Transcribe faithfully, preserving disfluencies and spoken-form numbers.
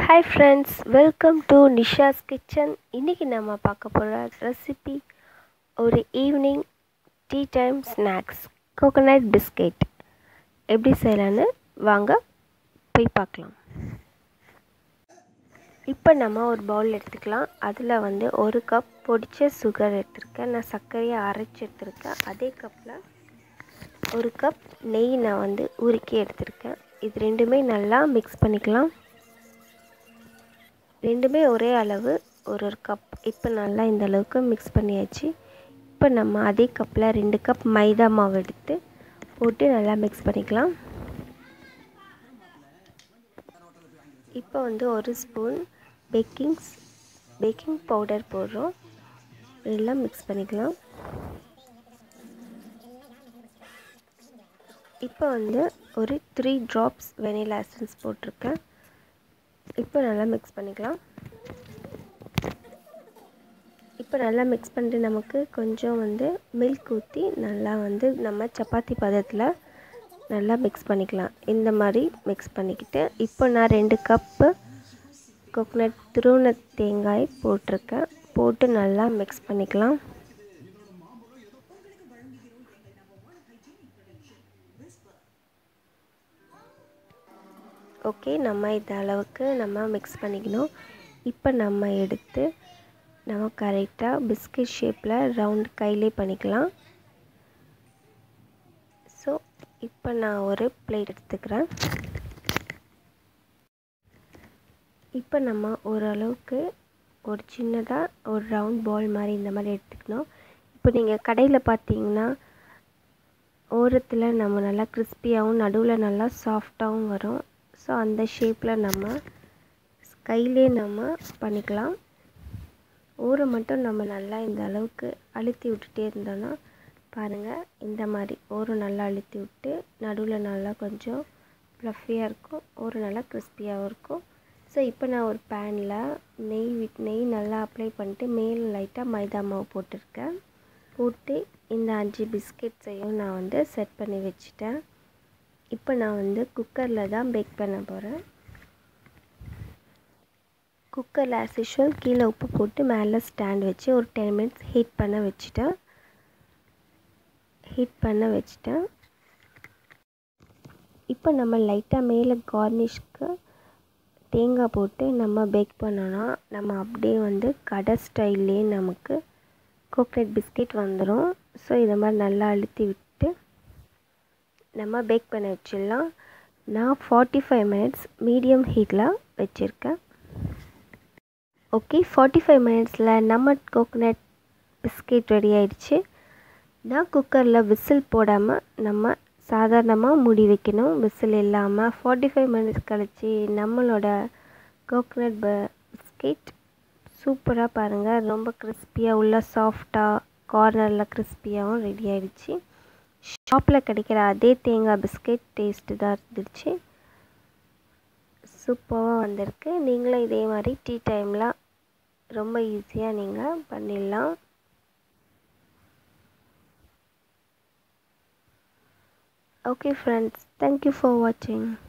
Hi friends, welcome to Nisha's Kitchen. இன்னைக்கு நம்ம பார்க்க போகிற ரெசிபி ஒரு evening tea time snacks coconut biscuit எப்படி செய்யலான்னு வாங்க போய் பார்க்கலாம். இப்போ நம்ம ஒரு பவுல் எடுத்துக்கலாம். அதில் வந்து ஒரு கப் பொடிச்ச சுகர் எடுத்துருக்கேன். நான் சர்க்கரையை அரைச்சி எடுத்துருக்கேன். அதே கப்பில் ஒரு கப் நெய் நான் வந்து உருக்கி எடுத்துருக்கேன். இது ரெண்டுமே நல்லா மிக்ஸ் பண்ணிக்கலாம். ரெண்டுமே ஒரே அளவு ஒரு ஒரு கப். இப்போ நல்லா இந்த அளவுக்கு மிக்ஸ் பண்ணியாச்சு. இப்போ நம்ம அதே கப்பில் ரெண்டு கப் மைதா மாவு எடுத்து போட்டு நல்லா மிக்ஸ் பண்ணிக்கலாம். இப்போ வந்து ஒரு ஸ்பூன் பேக்கிங் பேக்கிங் பவுடர் போடுறோம். நல்லா மிக்ஸ் பண்ணிக்கலாம். இப்போ வந்து ஒரு த்ரீ ட்ராப்ஸ் வெனிலா எசன்ஸ் போட்டிருக்கேன். இப்போ நல்லா மிக்ஸ் பண்ணிக்கலாம். இப்போ நல்லா மிக்ஸ் பண்ணிட்டு நமக்கு கொஞ்சம் வந்து மில்க் ஊற்றி நல்லா வந்து நம்ம சப்பாத்தி பதத்தில் நல்லா மிக்ஸ் பண்ணிக்கலாம். இந்த மாதிரி மிக்ஸ் பண்ணிக்கிட்டு இப்போ நான் ரெண்டு கப்பு கோகோனட் துருவன தேங்காய் போட்டிருக்கேன். போட்டு நல்லா மிக்ஸ் பண்ணிக்கலாம். ஓகே, நம்ம இந்த அளவுக்கு நம்ம மிக்ஸ் பண்ணிக்கணும். இப்போ நம்ம எடுத்து நம்ம கரெக்டாக பிஸ்கட் ஷேப்பில் ரவுண்ட் கையிலே பண்ணிக்கலாம். ஸோ இப்போ நான் ஒரு பிளேட் எடுத்துக்கிறேன். இப்போ நம்ம ஓரளவுக்கு ஒரு சின்னதாக ஒரு ரவுண்ட் பால் மாதிரி இந்த மாதிரி எடுத்துக்கணும். இப்போ நீங்கள் கடையில் பார்த்தீங்கன்னா ஓரத்தில் நம்ம நல்லா கிறிஸ்பியாகவும் நடுவில் நல்லா சாஃப்டாகவும் வரும். ஸோ அந்த ஷேப்பில் நம்ம கையிலே நம்ம பண்ணிக்கலாம். ஊரை மட்டும் நம்ம நல்லா இந்த அளவுக்கு அழுத்தி விட்டுட்டே இருந்தோன்னா பாருங்கள், இந்த மாதிரி ஊரை நல்லா அழுத்தி விட்டு நடுவில் நல்லா கொஞ்சம் ஃப்ளஃபியாக இருக்கும், ஊரை நல்லா கிறிஸ்பியாகவும் இருக்கும். ஸோ இப்போ நான் ஒரு பேனில் நெய் விட் நெய் நல்லா அப்ளை பண்ணிட்டு மேலே லைட்டாக மைதா மாவு போட்டிருக்கேன். போட்டு இந்த அஞ்சு பிஸ்கெட்ஸையும் நான் வந்து செட் பண்ணி வச்சுட்டேன். இப்போ நான் வந்து குக்கரில் தான் பேக் பண்ண போகிறேன். குக்கரில் ஆஸ் யூஷுவல் கீழே உப்பு போட்டு மேலே ஸ்டாண்ட் வச்சு ஒரு டென் மினிட்ஸ் ஹீட் பண்ண வச்சுட்டேன் ஹீட் பண்ண வச்சுட்டேன் இப்போ நம்ம லைட்டாக மேலே கார்னிஷ்க்கு தேங்காய் போட்டு நம்ம பேக் பண்ணோன்னா நம்ம அப்படியே வந்து கடை ஸ்டைல்லே நமக்கு கோகோனட் பிஸ்கெட் வந்துடும். ஸோ இதை மாதிரி நல்லா அழுத்தி விட்டு நம்ம பேக் பண்ண வச்சிடலாம். நான் ஃபார்ட்டி ஃபைவ் மினிட்ஸ் மீடியம் ஹீட்டில் வச்சுருக்கேன். ஓகே, ஃபார்ட்டி ஃபைவ் மினிட்ஸில் நம்ம கோகோனட் பிஸ்கெட் ரெடி ஆகிடுச்சு. நான் குக்கரில் விசில் போடாமல் நம்ம சாதாரணமாக மூடி வைக்கணும், விசில் இல்லாமல். ஃபார்ட்டி ஃபைவ் மினிட்ஸ் கழிச்சு நம்மளோட கோகோனட் பிஸ்கெட் சூப்பராக பாருங்கள், ரொம்ப கிறிஸ்பியாக உள்ள சாஃப்டாக கார்னரில் கிறிஸ்பியாகவும் ரெடி ஆகிடுச்சு. ஷாப்பில் கிடைக்கிற அதே தேங்காய் பிஸ்கெட் டேஸ்ட்டு தான் இருந்துச்சு. சூப்பராக வந்திருக்கு. நீங்களும் இதே மாதிரி டீ டைமில் ரொம்ப ஈஸியாக நீங்கள் பண்ணிடலாம். ஓகே ஃப்ரெண்ட்ஸ், தேங்க்யூ ஃபார் வாட்சிங்.